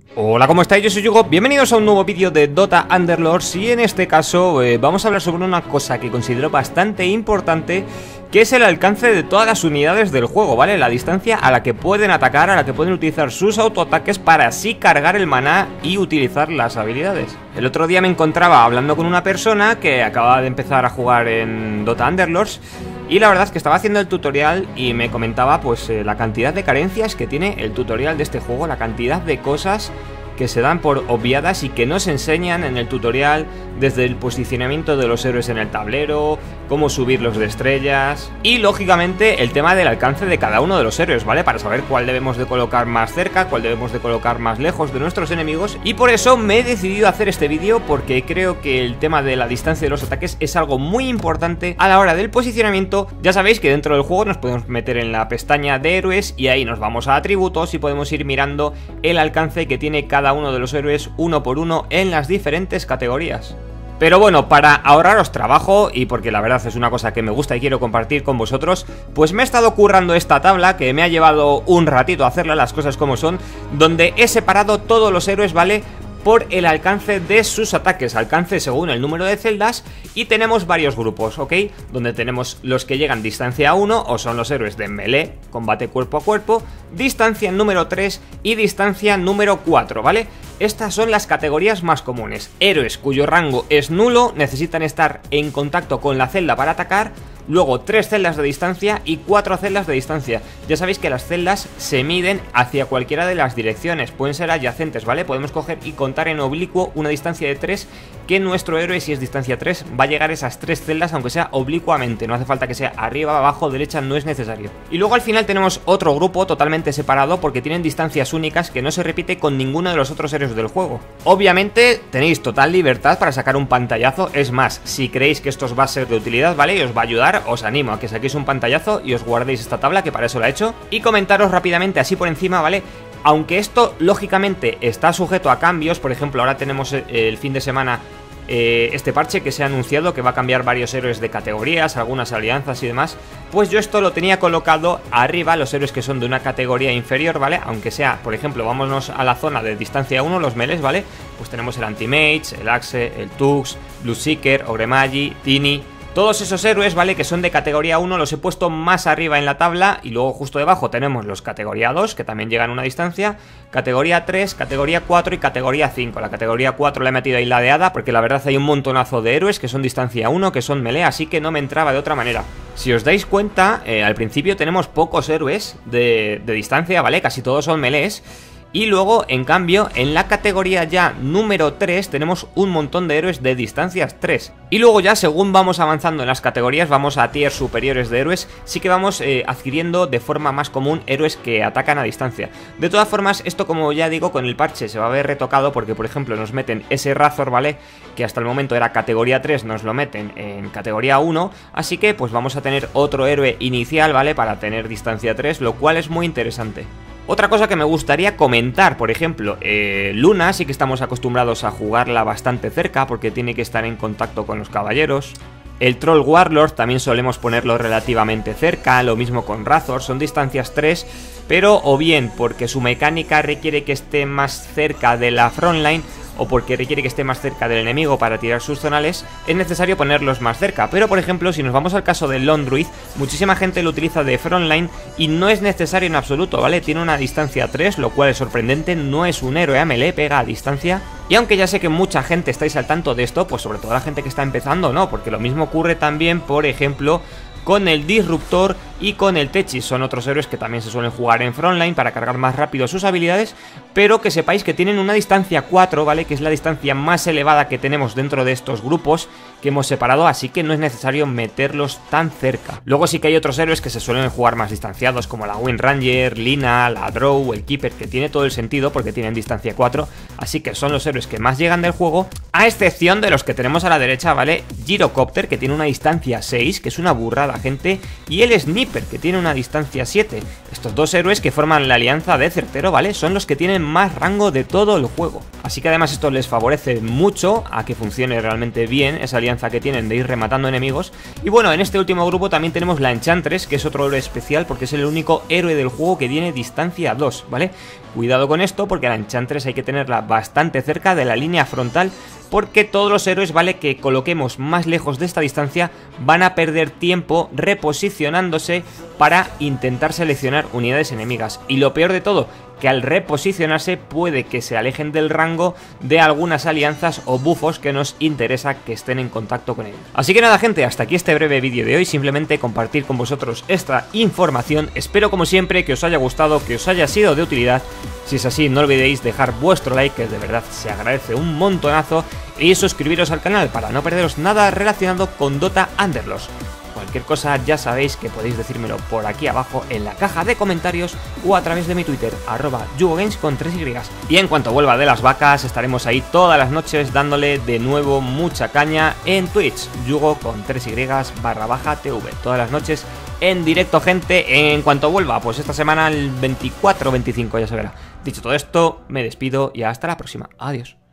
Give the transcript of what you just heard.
Hola, ¿cómo estáis? Yo soy Yugo, bienvenidos a un nuevo vídeo de Dota Underlords. Y en este caso vamos a hablar sobre una cosa que considero bastante importante, que es el alcance de todas las unidades del juego, ¿vale? La distancia a la que pueden atacar, a la que pueden utilizar sus autoataques para así cargar el maná y utilizar las habilidades. El otro día me encontraba hablando con una persona que acababa de empezar a jugar en Dota Underlords, y la verdad es que estaba haciendo el tutorial y me comentaba pues la cantidad de carencias que tiene el tutorial de este juego, la cantidad de cosas que se dan por obviadas y que no se enseñan en el tutorial, desde el posicionamiento de los héroes en el tablero, cómo subirlos de estrellas y lógicamente el tema del alcance de cada uno de los héroes, ¿vale? Para saber cuál debemos de colocar más cerca, cuál debemos de colocar más lejos de nuestros enemigos. Y por eso me he decidido hacer este vídeo, porque creo que el tema de la distancia de los ataques es algo muy importante a la hora del posicionamiento. Ya sabéis que dentro del juego nos podemos meter en la pestaña de héroes y ahí nos vamos a atributos y podemos ir mirando el alcance que tiene cada uno de los héroes uno por uno en las diferentes categorías. Pero bueno, para ahorraros trabajo y porque la verdad es una cosa que me gusta y quiero compartir con vosotros, pues me he estado currando esta tabla que me ha llevado un ratito hacerla, las cosas como son, donde he separado todos los héroes, ¿vale?, por el alcance de sus ataques, alcance según el número de celdas, y tenemos varios grupos, ¿ok? Donde tenemos los que llegan distancia 1, o son los héroes de melee, combate cuerpo a cuerpo, distancia número 3 y distancia número 4, ¿vale? Estas son las categorías más comunes. Héroes cuyo rango es nulo, necesitan estar en contacto con la celda para atacar. Luego 3 celdas de distancia y 4 celdas de distancia. Ya sabéis que las celdas se miden hacia cualquiera de las direcciones, pueden ser adyacentes, ¿vale? Podemos coger y contar en oblicuo una distancia de 3, que nuestro héroe, si es distancia 3, va a llegar a esas 3 celdas, aunque sea oblicuamente. No hace falta que sea arriba, abajo, derecha, no es necesario. Y luego al final tenemos otro grupo totalmente separado, porque tienen distancias únicas que no se repite con ninguno de los otros héroes del juego. Obviamente tenéis total libertad para sacar un pantallazo. Es más, si creéis que esto os va a ser de utilidad, ¿vale?, y os va a ayudar, os animo a que saquéis un pantallazo y os guardéis esta tabla, que para eso la he hecho. Y comentaros rápidamente así por encima, ¿vale? Aunque esto lógicamente está sujeto a cambios. Por ejemplo, ahora tenemos el fin de semana este parche que se ha anunciado, que va a cambiar varios héroes de categorías, algunas alianzas y demás. Pues yo esto lo tenía colocado arriba, los héroes que son de una categoría inferior, ¿vale? Aunque sea, por ejemplo, vámonos a la zona de distancia 1, los melees, ¿vale? Pues tenemos el Anti-Mage, el Axe, el Tux, Blueseeker, Ogremagi, Tini. Todos esos héroes, ¿vale?, que son de categoría 1 los he puesto más arriba en la tabla. Y luego justo debajo tenemos los categoría 2, que también llegan a una distancia, categoría 3, categoría 4 y categoría 5. La categoría 4 la he metido ahí ladeada porque la verdad hay un montonazo de héroes que son distancia 1, que son melee, así que no me entraba de otra manera. Si os dais cuenta, al principio tenemos pocos héroes de distancia, ¿vale? Casi todos son melees. Y luego, en cambio, en la categoría ya número 3 tenemos un montón de héroes de distancias 3. Y luego ya, según vamos avanzando en las categorías, vamos a tiers superiores de héroes, sí que vamos adquiriendo de forma más común héroes que atacan a distancia. De todas formas, esto, como ya digo, con el parche se va a ver retocado, porque por ejemplo nos meten ese Razor, ¿vale?, que hasta el momento era categoría 3, nos lo meten en categoría 1, así que pues vamos a tener otro héroe inicial, ¿vale?, para tener distancia 3, lo cual es muy interesante. Otra cosa que me gustaría comentar, por ejemplo, Luna sí que estamos acostumbrados a jugarla bastante cerca porque tiene que estar en contacto con los caballeros. El Troll Warlord también solemos ponerlo relativamente cerca, lo mismo con Razor, son distancias 3, pero o bien porque su mecánica requiere que esté más cerca de la frontline, o porque requiere que esté más cerca del enemigo para tirar sus zonales, es necesario ponerlos más cerca. Pero por ejemplo, si nos vamos al caso del Lone Druid, muchísima gente lo utiliza de frontline y no es necesario en absoluto, ¿vale? Tiene una distancia 3, lo cual es sorprendente, no es un héroe a melee, pega a distancia. Y aunque ya sé que mucha gente estáis al tanto de esto, pues sobre todo la gente que está empezando, ¿no? Porque lo mismo ocurre también, por ejemplo, con el Disruptor y con el Techis. Son otros héroes que también se suelen jugar en frontline para cargar más rápido sus habilidades, pero que sepáis que tienen una distancia 4, ¿vale?, que es la distancia más elevada que tenemos dentro de estos grupos que hemos separado, así que no es necesario meterlos tan cerca. Luego sí que hay otros héroes que se suelen jugar más distanciados, como la Wind Ranger, Lina, la Drow, el Keeper, que tiene todo el sentido porque tienen distancia 4, así que son los héroes que más llegan del juego, a excepción de los que tenemos a la derecha, ¿vale? Gyrocopter, que tiene una distancia 6, que es una burrada, gente, y el Sniper, que tiene una distancia 7. Estos dos héroes que forman la alianza de certero, ¿vale?, son los que tienen más rango de todo el juego. Así que además esto les favorece mucho a que funcione realmente bien esa alianza que tienen de ir rematando enemigos. Y bueno, en este último grupo también tenemos la Enchantress, que es otro héroe especial porque es el único héroe del juego que tiene distancia 2, ¿vale? Cuidado con esto porque la Enchantress hay que tenerla bastante cerca de la línea frontal, porque todos los héroes, ¿vale?, que coloquemos más lejos de esta distancia van a perder tiempo reposicionándose para intentar seleccionar unidades enemigas. Y lo peor de todo, que al reposicionarse puede que se alejen del rango de algunas alianzas o bufos que nos interesa que estén en contacto con ellos. Así que nada, gente, hasta aquí este breve vídeo de hoy, simplemente compartir con vosotros esta información. Espero como siempre que os haya gustado, que os haya sido de utilidad. Si es así, no olvidéis dejar vuestro like, que de verdad se agradece un montonazo, y suscribiros al canal para no perderos nada relacionado con Dota Underlords. Cualquier cosa ya sabéis que podéis decírmelo por aquí abajo en la caja de comentarios o a través de mi Twitter, @yugogames con 3Y. Y en cuanto vuelva de las vacas estaremos ahí todas las noches dándole de nuevo mucha caña en Twitch, Yugo con 3Y_TV. Todas las noches en directo, gente, en cuanto vuelva, pues esta semana el 24 o 25 ya se verá. Dicho todo esto, me despido y hasta la próxima. Adiós.